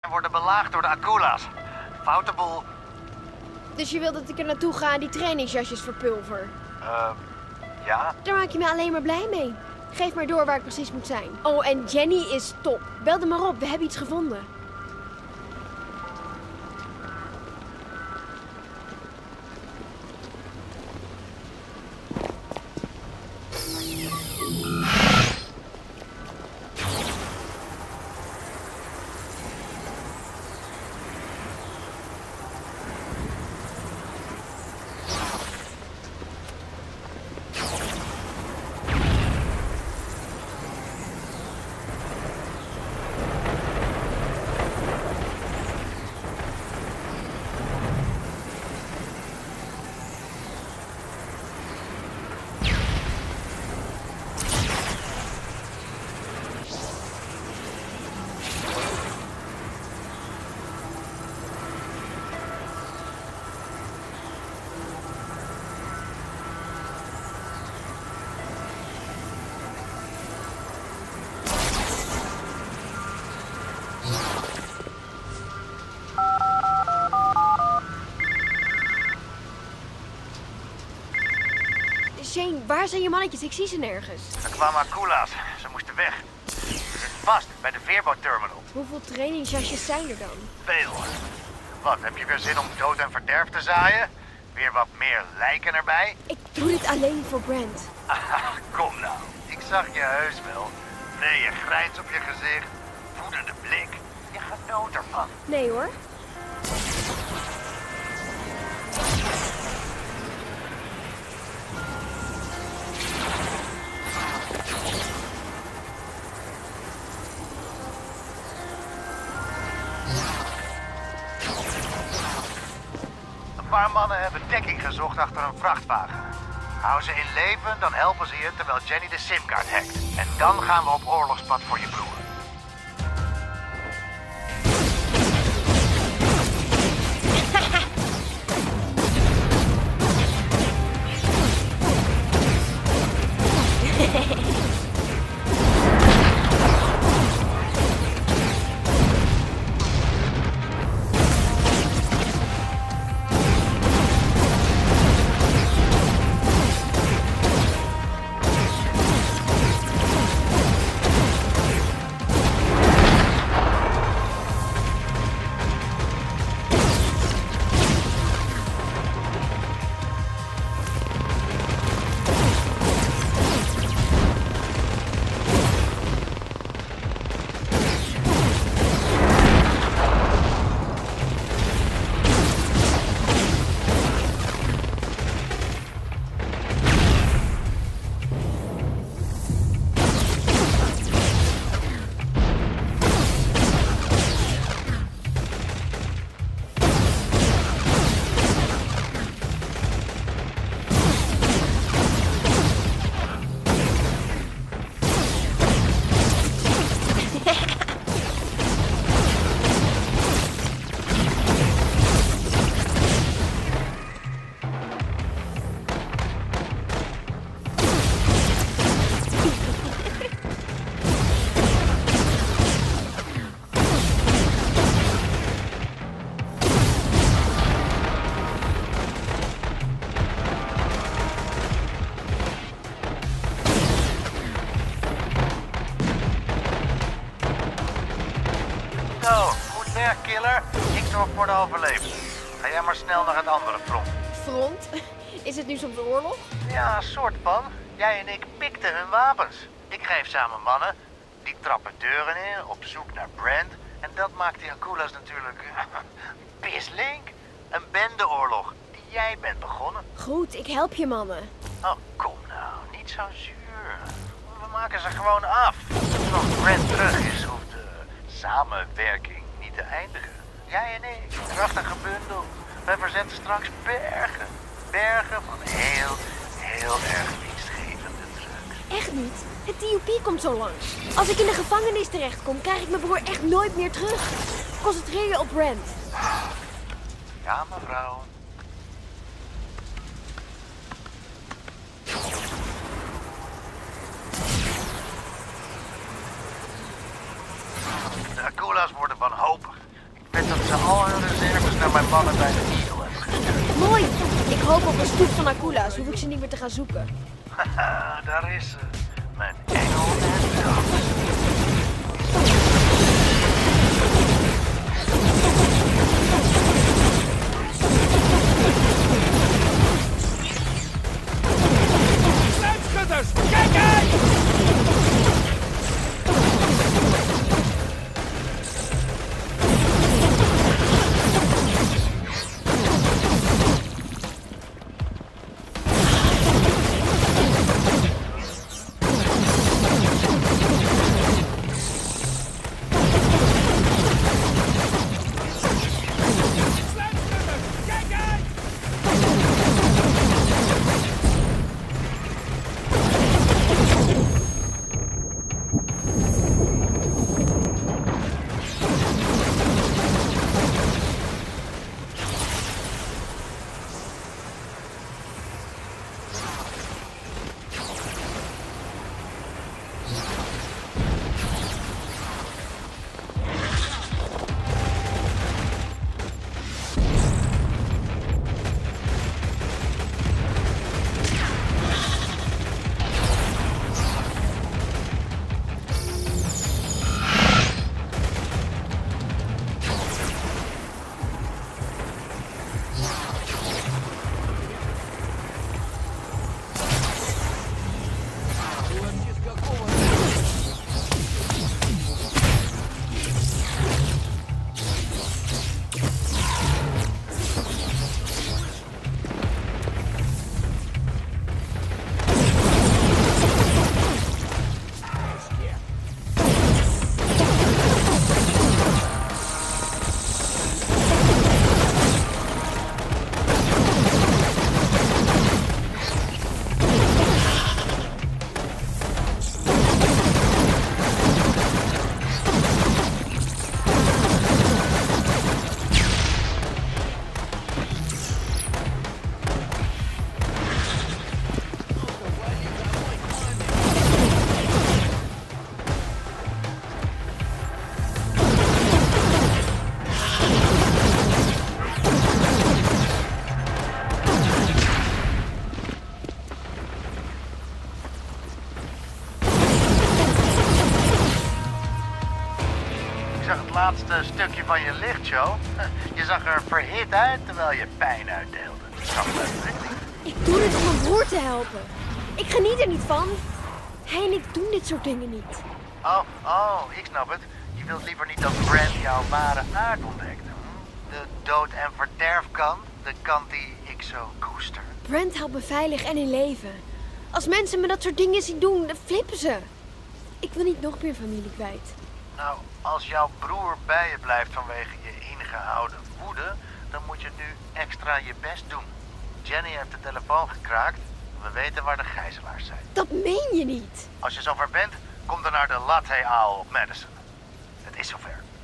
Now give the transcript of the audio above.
worden belaagd door de Akula's. Foute boel. Dus je wilt dat ik er naartoe ga en die trainingsjasjes verpulver? Ja? Daar maak je me alleen maar blij mee. Geef maar door waar ik precies moet zijn. Oh, en Jenny is top. Bel er maar op, we hebben iets gevonden. Shane, waar zijn je mannetjes? Ik zie ze nergens. Er kwamen Akula's. Ze moesten weg. Ze zitten vast bij de veerbootterminal. Hoeveel trainingsjasjes zijn er dan? Veel. Wat, heb je weer zin om dood en verderf te zaaien? Weer wat meer lijken erbij? Ik doe dit alleen voor Brent. Kom nou. Ik zag je heus wel. Nee, je grijns op je gezicht. Woedende blik. Je genoot ervan. Nee hoor. Een paar mannen hebben dekking gezocht achter een vrachtwagen. Hou ze in leven, dan helpen ze je terwijl Jenny de simkaart hackt. En dan gaan we op oorlogspad voor je broer. Zo, goed werk, killer. Ik zorg voor de overleving. Ga jij maar snel naar het andere front. Front? Is het nu soms oorlog? Ja, soort van. Jij en ik pikten hun wapens. Ik geef samen mannen. Die trappen deuren in op zoek naar Brent. En dat maakt die Akula's natuurlijk pislink. Een bendeoorlog die jij bent begonnen. Goed, ik help je mannen. Oh, kom nou. Niet zo zuur. We maken ze gewoon af. Als Brent terug is, hoeft de samenwerking niet te eindigen. Jij en ik, krachtig gebundeld. Wij verzetten straks bergen. Bergen van heel erg winstgevende drugs. Echt niet? Het DUP komt zo langs. Als ik in de gevangenis terechtkom, krijg ik mijn broer echt nooit meer terug. Concentreer je op Brent. Ja, mevrouw. De Akula's worden wanhopig. ze al hun reserves naar mijn mannen bij de Eagle hebben gestuurd. Mooi. Ik hoop op een stoet van Akula's. Hoef ik ze niet meer te gaan zoeken. Haha, daar is ze. Mijn engel en kat. Sluipschutters, kijk uit! Laatste stukje van je lichtshow. Je zag er verhit uit terwijl je pijn uitdeelde. Ik doe dit om mijn broer te helpen. Ik geniet er niet van. Hij en ik doen dit soort dingen niet. Oh, ik snap het. Je wilt liever niet dat Brent jouw ware aard ontdekt. De dood en verderfkant, de kant die ik zo koester. Brent houdt me veilig en in leven. Als mensen me dat soort dingen zien doen, dan flippen ze. Ik wil niet nog meer familie kwijt. Nou, als jouw broer bij je blijft vanwege je ingehouden woede, dan moet je nu extra je best doen. Jenny heeft de telefoon gekraakt. We weten waar de gijzelaars zijn. Dat meen je niet. Als je zover bent, kom dan naar de Latte Owl op Madison. Het is zover.